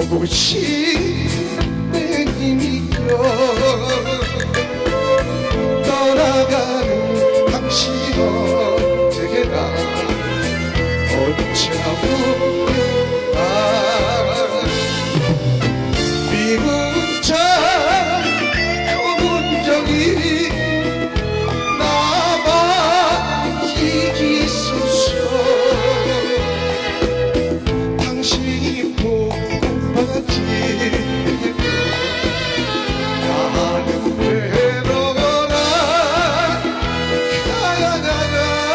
보고 싶네 님이여 떠나가는 당신 언제나 어쩌구나 미운 자 검은 적이 나만 이기소서 당신이 복받지 나는 외로워라 가야가야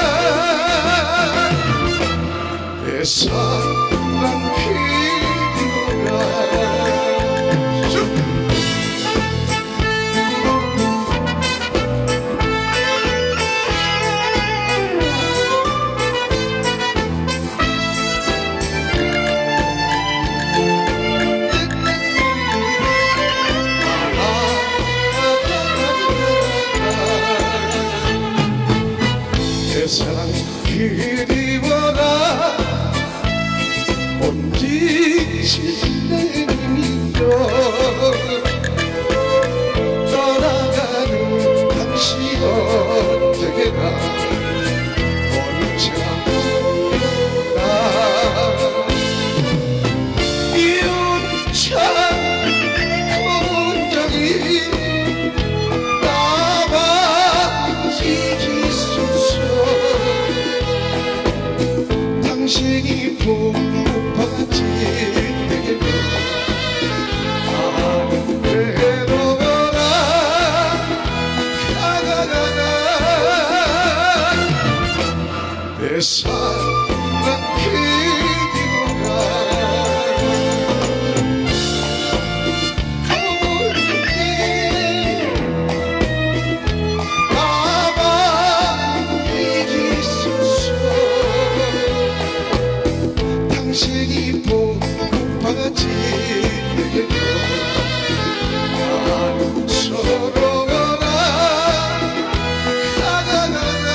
내 사랑 피우라 내 사랑 그리워라 온지칠 내 님이여 떠나가는 당신 언제나 언제나 이웃차 검은 적이 나만 이기소서 당신이 복받지 나는 외로워라 가가가가 내 사랑 피우라 나만 이기소서 당신이 복받지 나는 서러워라 가가가가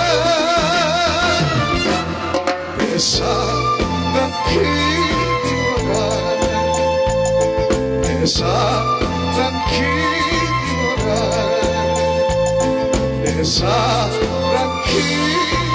내 사랑 피우라 내 사랑 피우라 내 사랑 피우라